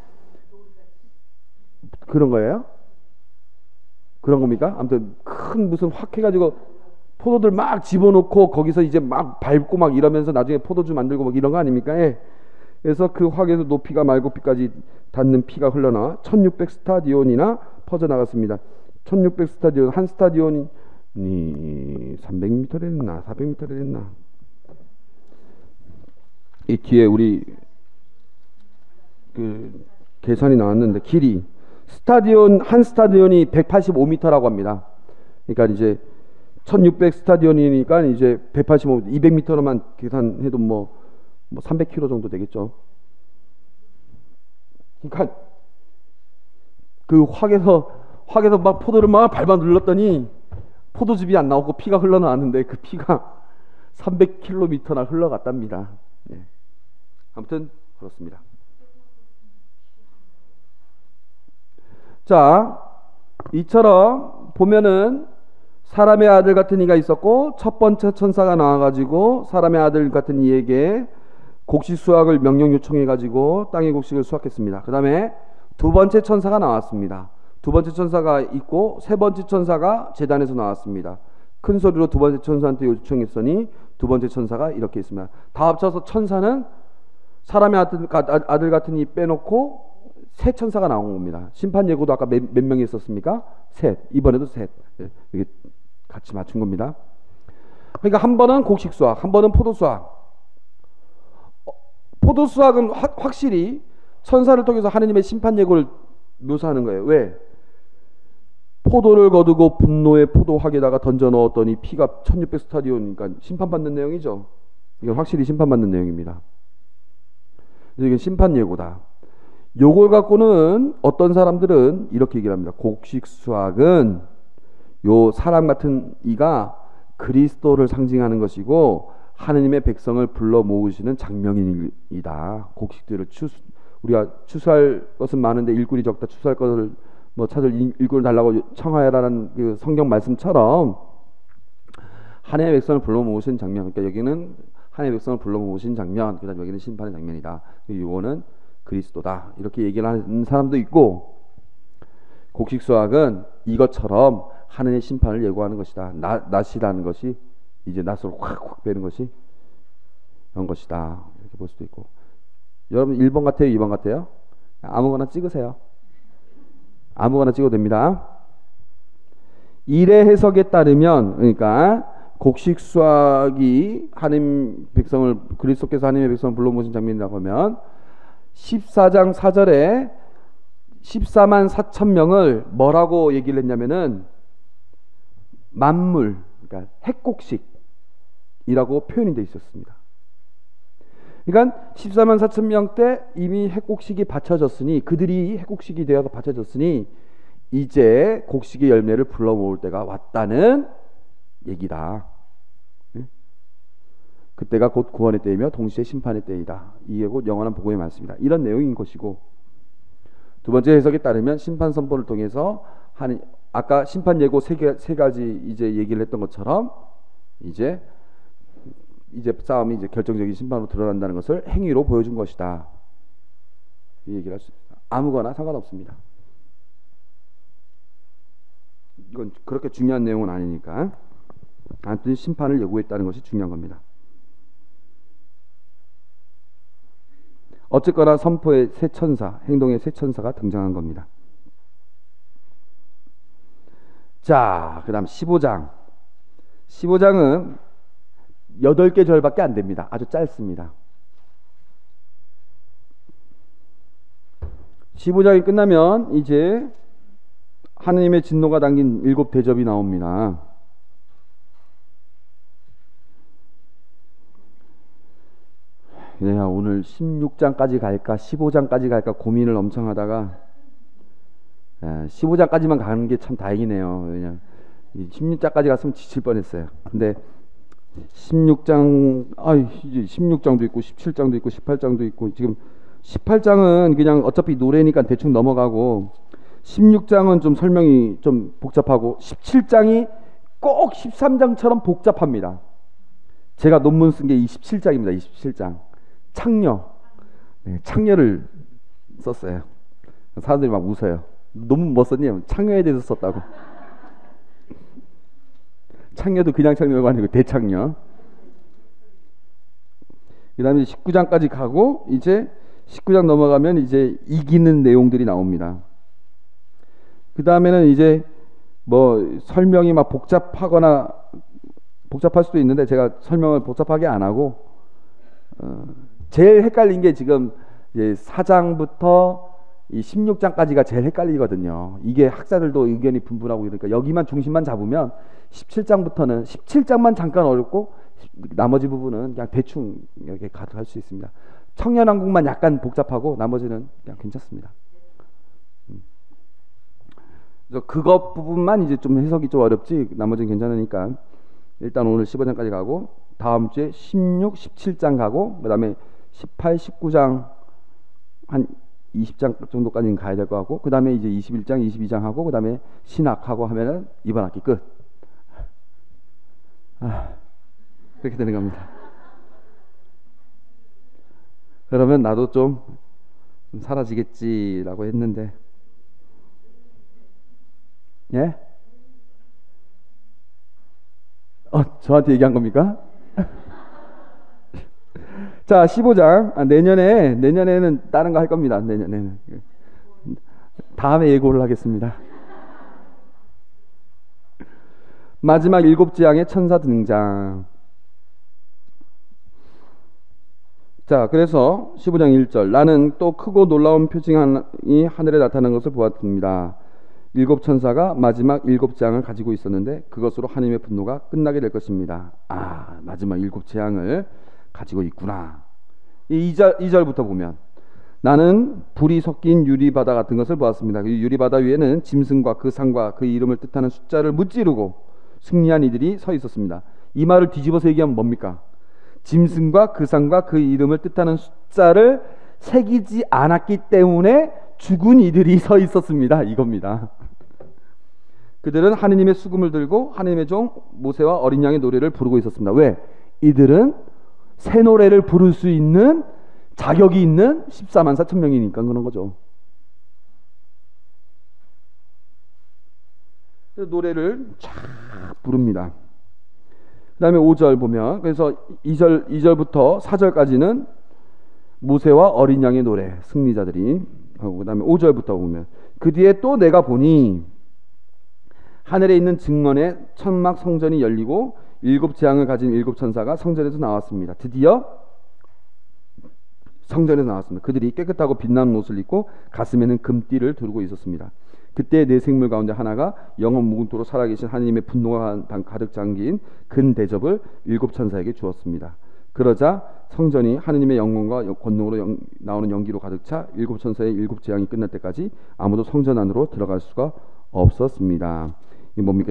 그런 거예요? 그런 겁니까? 아무튼 큰 무슨 확 해가지고 포도들 막 집어넣고 거기서 이제 막 밟고 막 이러면서 나중에 포도주 만들고 막 이런 거 아닙니까? 예. 그래서 그 확에서 높이가 말고피까지 닿는 피가 흘러나와 1600 스타디온이나 퍼져나갔습니다. 1600 스타디온, 한 스타디온이 300m를 했나 400m를 했나. 이 뒤에 우리 계산이 나왔는데 길이 한 스타디온이 185m라고 합니다. 그러니까 이제 1600 스타디온이니까 이제 185, 200m로만 계산해도 뭐 300km 정도 되겠죠. 그러니까 그 확에서 막 포도를 막 밟아 눌렀더니 포도즙이 안 나오고 피가 흘러나왔는데 그 피가 300km나 흘러갔답니다. 예. 아무튼 그렇습니다. 자, 이처럼 보면은 사람의 아들 같은 이가 있었고 첫 번째 천사가 나와가지고 사람의 아들 같은 이에게 곡식 수확을 명령 요청해가지고 땅의 곡식을 수확했습니다. 그 다음에 두 번째 천사가 나왔습니다. 두 번째 천사가 있고 세 번째 천사가 제단에서 나왔습니다. 큰 소리로 두 번째 천사한테 요청했으니 두 번째 천사가 이렇게 있습니다. 다 합쳐서 천사는 사람의 아들 같은 이 빼놓고 세 천사가 나온 겁니다. 심판 예고도 아까 몇 명이 있었습니까? 셋. 이번에도 셋. 이게 같이 맞춘 겁니다. 그러니까 한 번은 곡식 수확, 한 번은 포도 수확. 포도 수확은 확실히 천사를 통해서 하느님의 심판 예고를 묘사하는 거예요. 왜? 포도를 거두고 분노의 포도 확에다가 던져 넣었더니 피가 1600 스타디온이니까 심판받는 내용이죠. 이건 확실히 심판받는 내용입니다. 이게 심판 예고다. 요걸 갖고는 어떤 사람들은 이렇게 얘기를 합니다. 곡식 수확은 요 사람 같은 이가 그리스도를 상징하는 것이고 하느님의 백성을 불러 모으시는 장면이다. 곡식들을 우리가 추수할 것은 많은데 일꾼이 적다. 추수할 것을 찾을 일꾼을 달라고 청하여라는 그 성경 말씀처럼 하나님의 백성을 불러 모으신 장면. 그러니까 여기는 하나님의 백성을 불러 모으신 장면. 그다음 여기는 심판의 장면이다. 이거는 그리스도다. 이렇게 얘기를 하는 사람도 있고 곡식 수확은 이것처럼 하나님의 심판을 예고하는 것이다. 낫이라는 것이 이제 낫으로 확 빼는 것이 이런 것이다. 이렇게 볼 수도 있고. 여러분 1번 같아요? 2번 같아요? 아무거나 찍으세요. 아무거나 찍어도 됩니다. 일의 해석에 따르면 그러니까 곡식 수확이 하나님 백성을 그리스도께서 하나님의 백성을 불러 모으신 장면이라고 하면 14장 4절에 14만 4천 명을 뭐라고 얘기를 했냐면은 만물, 그러니까 핵곡식이라고 표현이 되어 있었습니다. 그러니까 14만 4천 명 때 이미 핵곡식이 바쳐졌으니 그들이 핵곡식이 되어서 바쳐졌으니 이제 곡식의 열매를 불러 모을 때가 왔다는 얘기다. 그때가 곧 구원의 때이며 동시에 심판의 때이다. 이게 곧 영원한 복음의 말씀이다. 이런 내용인 것이고 두 번째 해석에 따르면 심판 선포를 통해서 아까 심판 예고 세 가지 이제 얘기를 했던 것처럼 이제 싸움이 이제 결정적인 심판으로 드러난다는 것을 행위로 보여준 것이다. 이 얘기를 할 수 있습니다. 아무거나 상관없습니다. 이건 그렇게 중요한 내용은 아니니까 아무튼 심판을 예고했다는 것이 중요한 겁니다. 어쨌거나 선포의 새 천사, 행동의 새 천사가 등장한 겁니다. 자, 그 다음 15장. 15장은 8개 절밖에 안 됩니다. 아주 짧습니다. 15장이 끝나면 이제 하느님의 진노가 담긴 7 대접이 나옵니다. 내가 오늘 16장까지 갈까 15장까지 갈까 고민을 엄청 하다가 15장까지만 가는 게 참 다행이네요. 왜냐 16장까지 갔으면 지칠 뻔했어요. 근데 16장, 이제 16장도 있고 17장도 있고 18장도 있고, 지금 18장은 그냥 어차피 노래니까 대충 넘어가고, 16장은 좀 설명이 좀 복잡하고, 17장이 꼭 13장처럼 복잡합니다. 제가 논문 쓴 게 이 17장입니다. 27장 창녀, 창녀를 썼어요. 사람들이 막 웃어요. 논문 뭐 썼냐? 창녀에 대해서 썼다고. 창녀도 그냥 창녀가 아니고 대창녀. 그 다음에 19장까지 가고, 이제 19장 넘어가면 이제 이기는 내용들이 나옵니다. 그 다음에는 이제 뭐 설명이 막 복잡하거나 복잡할 수도 있는데, 제가 설명을 복잡하게 안 하고, 제일 헷갈린 게 지금 이제 4장부터 이 16장까지가 제일 헷갈리거든요. 이게 학자들도 의견이 분분하고, 그러니까 여기만 중심만 잡으면 17장부터는 17장만 잠깐 어렵고 나머지 부분은 그냥 대충 이렇게 가득할 수 있습니다. 청년왕국만 약간 복잡하고 나머지는 그냥 괜찮습니다. 그래서 그것 부분만 이제 좀 해석이 좀 어렵지 나머지는 괜찮으니까 일단 오늘 15장까지 가고, 다음 주에 16, 17장 가고, 그 다음에 18, 19장 한 20장 정도까지는 가야 될 것 같고, 그 다음에 이제 21장, 22장 하고, 그 다음에 신학하고 하면은 이번 학기 끝. 그렇게 되는 겁니다. 그러면 나도 좀 사라지겠지라고 했는데, 예? 저한테 얘기한 겁니까? 자, 15장. 내년에는 다른 거 할 겁니다. 내년에는 다음에 예고를 하겠습니다. 마지막 7재앙의 천사 등장. 자, 그래서 15장 1절, 나는 또 크고 놀라운 표징이 하늘에 나타난 것을 보았습니다. 7 천사가 마지막 7재앙을 가지고 있었는데 그것으로 하나님의 분노가 끝나게 될 것입니다. 마지막 7재앙을 가지고 있구나. 이 2절부터 보면, 나는 불이 섞인 유리바다 같은 것을 보았습니다. 그 유리바다 위에는 짐승과 그 상과 그 이름을 뜻하는 숫자를 무찌르고 승리한 이들이 서 있었습니다. 이 말을 뒤집어서 얘기하면 뭡니까? 짐승과 그 상과 그 이름을 뜻하는 숫자를 새기지 않았기 때문에 죽은 이들이 서 있었습니다. 이겁니다. 그들은 하느님의 수금을 들고 하느님의 종 모세와 어린 양의 노래를 부르고 있었습니다. 왜? 이들은 새 노래를 부를 수 있는 자격이 있는 14만 4천 명이니까 그런 거죠. 노래를 쫙 부릅니다. 그 다음에 5절 보면, 그래서 2절부터 4절까지는 모세와 어린 양의 노래, 승리자들이 하고, 그 다음에 5절부터 보면, 그 뒤에 또 내가 보니 하늘에 있는 증언의 천막 성전이 열리고 7재앙을 가진 7 천사가 성전에서 나왔습니다. 드디어 성전에서 나왔습니다. 그들이 깨끗하고 빛나는 옷을 입고 가슴에는 금띠를 두르고 있었습니다. 그때 네 생물 가운데 하나가 영원 무궁토록 살아계신 하나님의 분노가 가득 잠긴 근 대접을 7 천사에게 주었습니다. 그러자 성전이 하나님의 영광과 권능으로 나오는 연기로 가득 차 7 천사의 7재앙이 끝날 때까지 아무도 성전 안으로 들어갈 수가 없었습니다. 이게 뭡니까?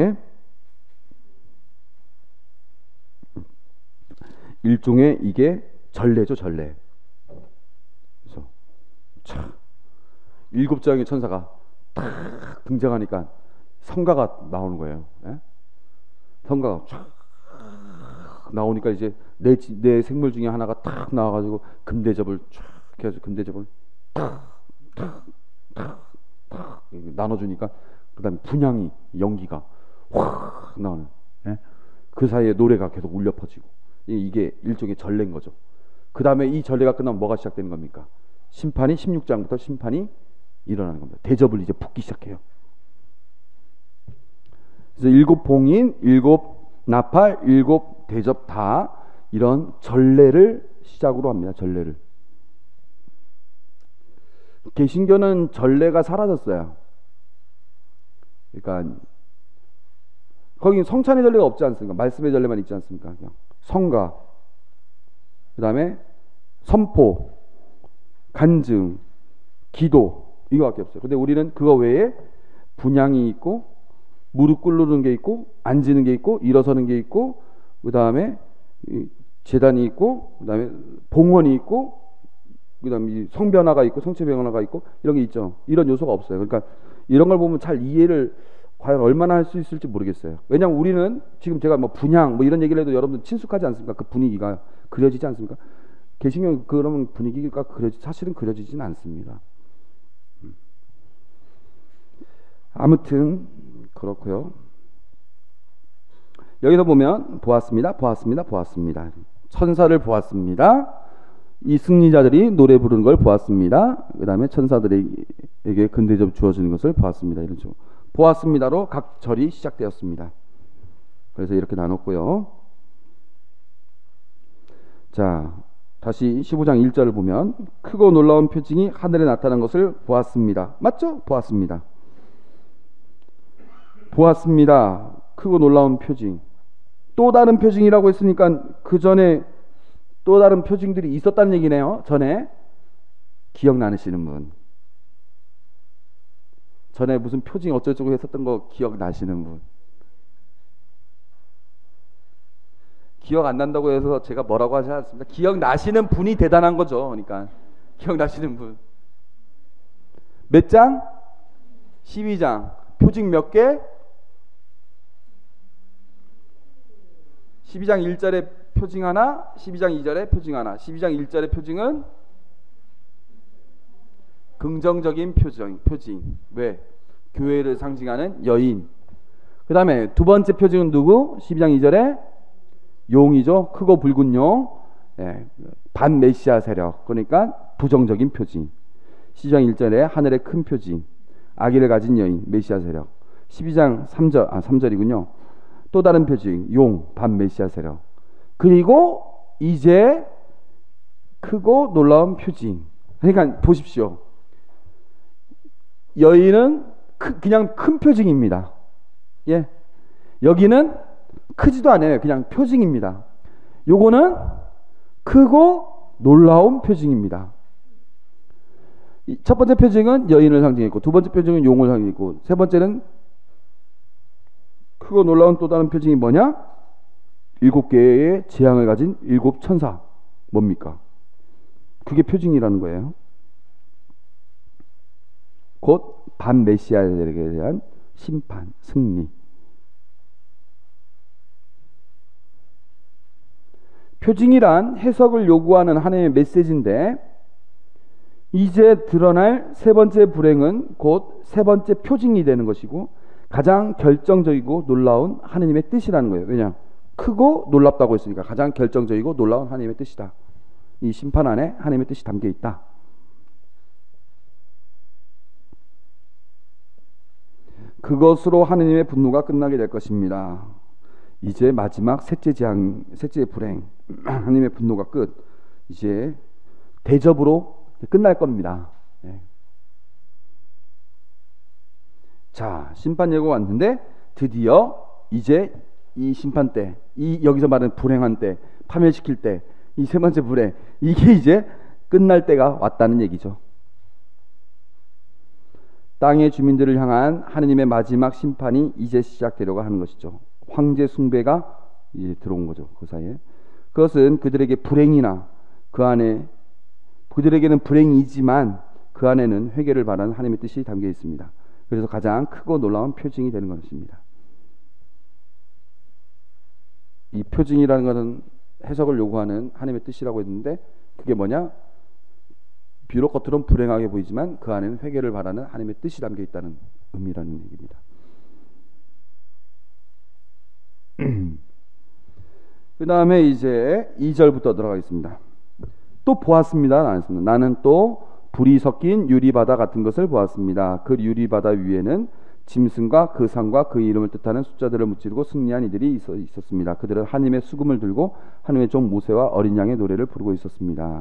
일종의 이게 전례죠, 전례. 그래서 참 7장의 천사가 탁 등장하니까 성가가 나오는 거예요. 예? 성가가 쫙 나오니까 이제 내 생물 중에 하나가 탁 나와가지고 금대접을 쫙 해서 금대접을 탁 나눠주니까 그 다음에 분향이 연기가 확 나오는, 예? 그 사이에 노래가 계속 울려 퍼지고, 이게 일종의 전례인 거죠. 그 다음에 이 전례가 끝나면 뭐가 시작되는 겁니까? 심판이 16장부터 심판이 일어나는 겁니다. 대접을 이제 붓기 시작해요. 그래서 7 봉인, 7 나팔, 7 대접 다 이런 전례를 시작으로 합니다. 전례를. 개신교는 전례가 사라졌어요. 그러니까 거기 성찬의 전례가 없지 않습니까? 말씀의 전례만 있지 않습니까? 그냥 성가, 그 다음에 선포, 간증, 기도 이거밖에 없어요. 근데 우리는 그거 외에 분향이 있고 무릎 꿇는 게 있고 앉는 게 있고 일어서는 게 있고 그다음에 제단이 있고 그다음에 봉헌이 있고 그다음에 성변화가 있고 성체 변화가 있고 이런 게 있죠. 이런 요소가 없어요. 그러니까 이런 걸 보면 잘 이해를 과연 얼마나 할 수 있을지 모르겠어요. 왜냐하면 우리는 지금 제가 뭐 분향 뭐 이런 얘기를 해도 여러분들 친숙하지 않습니까? 그 분위기가 그려지지 않습니까? 개신경 그러면 분위기가 사실은 그려지진 않습니다. 아무튼 그렇고요. 여기서 보면 보았습니다. 천사를 보았습니다. 이 승리자들이 노래 부르는 걸 보았습니다. 그 다음에 천사들에게 근대접 주어지는 것을 보았습니다. 이런 식으로 보았습니다로 각 절이 시작되었습니다. 그래서 이렇게 나눴고요. 자, 다시 15장 1절을 보면 크고 놀라운 표징이 하늘에 나타난 것을 보았습니다. 맞죠? 보았습니다. 크고 놀라운 표징. 또 다른 표징이라고 했으니까 그 전에 또 다른 표징들이 있었다는 얘기네요. 전에 기억나시는 분, 전에 무슨 표징 어쩌고저쩌고 했었던 거 기억나시는 분? 기억 안 난다고 해서 제가 뭐라고 하지 않습니다. 기억나시는 분이 대단한 거죠. 그러니까 기억나시는 분. 몇 장? 12장. 표징 몇 개? 12장 1절에 표징 하나, 12장 2절에 표징 하나. 12장 1절의 표징은 긍정적인 표징. 왜? 교회를 상징하는 여인. 그 다음에 두 번째 표징은 누구? 12장 2절에 용이죠. 크고 붉은 용. 반 메시아 세력. 그러니까 부정적인 표징. 12장 1절에 하늘의 큰 표징. 아기를 가진 여인, 메시아 세력. 12장 3절이군요. 또 다른 표징, 용, 반 메시아 세력. 그리고 이제 크고 놀라운 표징. 그러니까 보십시오. 여인은 그냥 큰 표징입니다. 예, 여기는 크지도 않아요. 그냥 표징입니다. 요거는 크고 놀라운 표징입니다. 첫 번째 표징은 여인을 상징했고, 두 번째 표징은 용을 상징했고, 세 번째는 크고 놀라운 또 다른 표징이 뭐냐? 7개의 재앙을 가진 7 천사. 뭡니까? 그게 표징이라는 거예요. 곧 반메시아들에게 대한 심판, 승리. 표징이란 해석을 요구하는 하나님의 메시지인데, 이제 드러날 세 번째 불행은 곧 세 번째 표징이 되는 것이고 가장 결정적이고 놀라운 하나님의 뜻이라는 거예요. 왜냐? 크고 놀랍다고 했으니까 가장 결정적이고 놀라운 하나님의 뜻이다. 이 심판 안에 하나님의 뜻이 담겨 있다. 그것으로 하나님의 분노가 끝나게 될 것입니다. 이제 마지막 셋째 재앙, 셋째 불행, 하나님의 분노가 끝. 이제 대접으로 끝날 겁니다. 네. 자, 심판 예고가 왔는데 드디어 이제 이 심판 때, 이 여기서 말하는 불행한 때, 파멸시킬 때, 이 세 번째 불행, 이게 이제 끝날 때가 왔다는 얘기죠. 땅의 주민들을 향한 하느님의 마지막 심판이 이제 시작되려고 하는 것이죠. 황제 숭배가 이제 들어온 거죠. 그 사이에. 그것은 그들에게 불행이나 그 안에 그들에게는 불행이지만 그 안에는 회개를 바라는 하나님의 뜻이 담겨 있습니다. 그래서 가장 크고 놀라운 표징이 되는 것입니다. 이 표징이라는 것은 해석을 요구하는 하나님의 뜻이라고 했는데 그게 뭐냐? 비록 겉으로는 불행하게 보이지만 그 안에는 회개를 바라는 하나님의 뜻이 담겨 있다는 의미라는 얘기입니다. 그 다음에 이제 2절부터 들어가겠습니다. 또 보았습니다. 나는 또 불이 섞인 유리바다 같은 것을 보았습니다. 그 유리바다 위에는 짐승과 그 상과 그 이름을 뜻하는 숫자들을 무찌르고 승리한 이들이 있었습니다. 그들은 하나님의 수금을 들고 하나님의 종 모세와 어린 양의 노래를 부르고 있었습니다.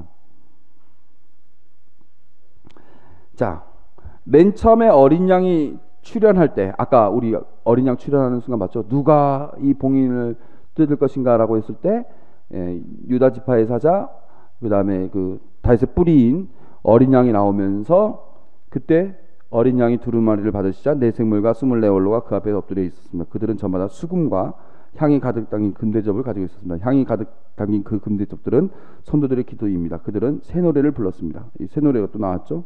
자, 맨 처음에 어린 양이 출현할 때, 아까 우리 어린 양 출현하는 순간 맞죠? 누가 이 봉인을 뜯을 것인가 라고 했을 때 유다 지파의 사자 그 다음에 그 다윗의 뿌리인 어린 양이 나오면서 그때 어린 양이 두루마리를 받으시자 네 생물과 24원로가 그 앞에 엎드려 있었습니다. 그들은 저마다 수금과 향이 가득 담긴 금대접을 가지고 있었습니다. 향이 가득 담긴 그 금대접들은 성도들의 기도입니다. 그들은 새 노래를 불렀습니다. 이 새 노래가 또 나왔죠.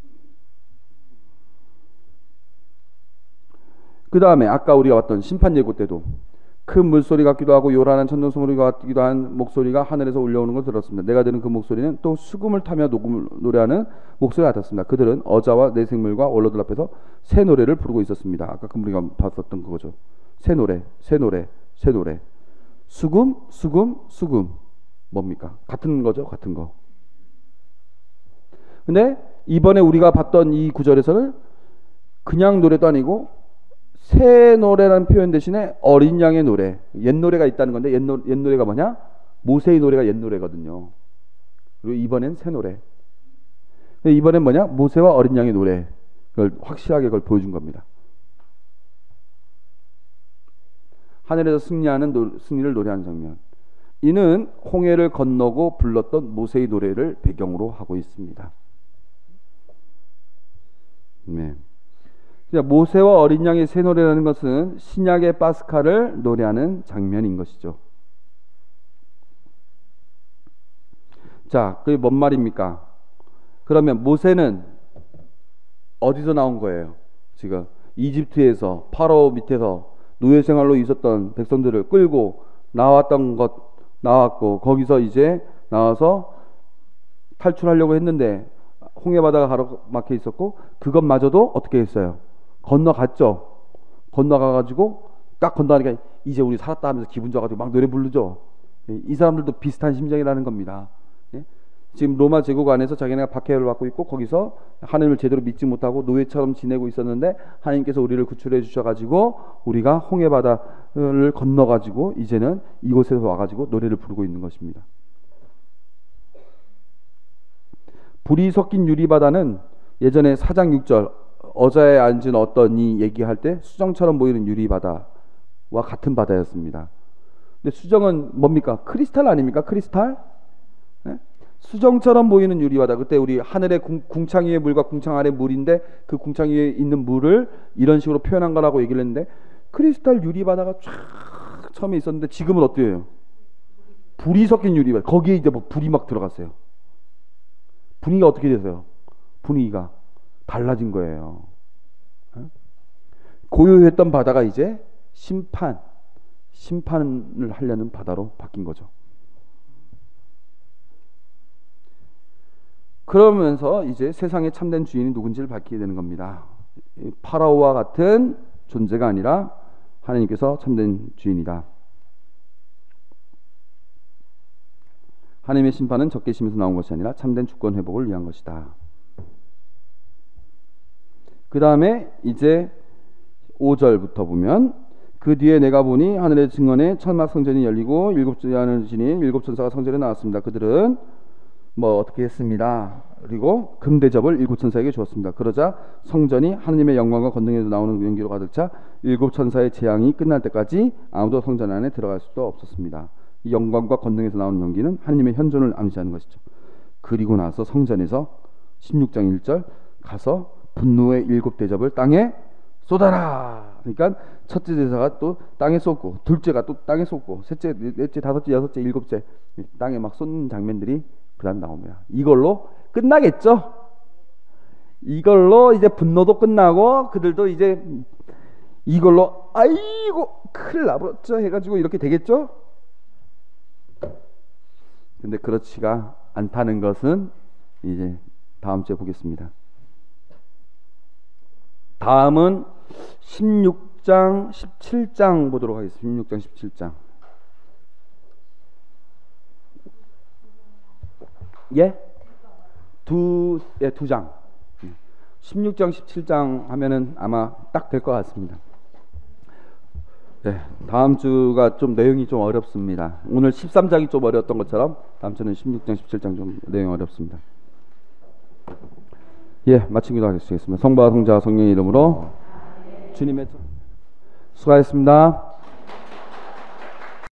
그 다음에 아까 우리가 봤던 심판 예고 때도 큰 물소리 같기도 하고 요란한 천둥소리 같기도 한 목소리가 하늘에서 울려오는 걸 들었습니다. 내가 들은 그 목소리는 또 수금을 타며 노래하는 목소리 같았습니다. 그들은 어자와 내 생물과 원로들 앞에서 새 노래를 부르고 있었습니다. 아까 우리가 봤었던 그거죠. 새 노래, 새 노래, 새 노래. 수금, 수금, 수금. 뭡니까? 같은 거죠, 같은 거. 근데 이번에 우리가 봤던 이 구절에서는 그냥 노래도 아니고 새 노래라는 표현 대신에 어린 양의 노래, 옛 노래가 있다는 건데 옛 노래가 뭐냐? 모세의 노래가 옛 노래거든요. 그리고 이번엔 새 노래. 이번엔 뭐냐? 모세와 어린 양의 노래. 그걸 확실하게 그걸 보여준 겁니다. 하늘에서 승리를 노래하는 장면. 이는 홍해를 건너고 불렀던 모세의 노래를 배경으로 하고 있습니다. 네. 모세와 어린 양의 새 노래라는 것은 신약의 파스카를 노래하는 장면인 것이죠. 자, 그게 뭔 말입니까? 그러면 모세는 어디서 나온 거예요? 지금 이집트에서 파라오 밑에서 노예 생활로 있었던 백성들을 끌고 나왔고 거기서 이제 나와서 탈출하려고 했는데 홍해바다가 가로막혀 있었고 그것마저도 어떻게 했어요? 건너갔죠. 건너가가지고 딱 건너가니까 이제 우리 살았다 하면서 기분 좋아가지고 막 노래 부르죠. 이 사람들도 비슷한 심정이라는 겁니다. 예? 지금 로마 제국 안에서 자기네가 박해를 받고 있고 거기서 하나님을 제대로 믿지 못하고 노예처럼 지내고 있었는데 하나님께서 우리를 구출해 주셔가지고 우리가 홍해바다를 건너가지고 이제는 이곳에서 와가지고 노래를 부르고 있는 것입니다. 불이 섞인 유리바다는 예전에 4장 6절 어자에 앉은 어떤 이 얘기할 때 수정처럼 보이는 유리바다와 같은 바다였습니다. 근데 수정은 뭡니까? 크리스탈 아닙니까? 크리스탈? 네? 수정처럼 보이는 유리바다. 그때 우리 하늘의 궁창 위의 물과 궁창 아래 물인데 그 궁창 위에 있는 물을 이런 식으로 표현한 거라고 얘기를 했는데 크리스탈 유리바다가 쫙 처음에 있었는데 지금은 어때요? 불이 섞인 유리바다. 거기에 이제 뭐 불이 막 들어갔어요. 분위기가 어떻게 되세요? 분위기가 달라진 거예요. 고요했던 바다가 이제 심판을 하려는 바다로 바뀐 거죠. 그러면서 이제 세상의 참된 주인이 누군지를 밝히게 되는 겁니다. 파라오와 같은 존재가 아니라 하나님께서 참된 주인이다. 하나님의 심판은 적개심에서 나온 것이 아니라 참된 주권 회복을 위한 것이다. 그 다음에 이제 5절부터 보면 그 뒤에 내가 보니 하늘의 증언에 천막 성전이 열리고 일곱 하늘 지닌 일곱 천사가 성전에 나왔습니다. 그들은 뭐 어떻게 했습니다. 그리고 금대접을 일곱 천사에게 주었습니다. 그러자 성전이 하나님의 영광과 권능에서 나오는 연기로 가득 차 일곱 천사의 재앙이 끝날 때까지 아무도 성전 안에 들어갈 수도 없었습니다. 이 영광과 권능에서 나오는 연기는 하나님의 현존을 암시하는 것이죠. 그리고 나서 성전에서 16장 1절 가서 분노의 일곱 대접을 땅에 쏟아라. 그러니까 첫째 제사가 또 땅에 쏟고 둘째가 또 땅에 쏟고 셋째, 넷째, 다섯째, 여섯째, 일곱째 땅에 막 쏟는 장면들이 그 다음 나옵니다. 이걸로 끝나겠죠. 이걸로 이제 분노도 끝나고 그들도 이제 이걸로 아이고 큰일 나버렸죠 해가지고 이렇게 되겠죠. 근데 그렇지가 않다는 것은 이제 다음 주에 보겠습니다. 다음은 16장 17장 보도록 하겠습니다. 16장 17장. 예? 두 장. 16장 17장 하면은 아마 딱 될 것 같습니다. 네, 다음 주가 좀 내용이 좀 어렵습니다. 오늘 13장이 좀 어려웠던 것처럼 다음 주는 16장 17장 좀 내용이 어렵습니다. 예, 마친 기도하겠습니다. 성부와 성자와 성령의 이름으로 주님의 수고하셨습니다.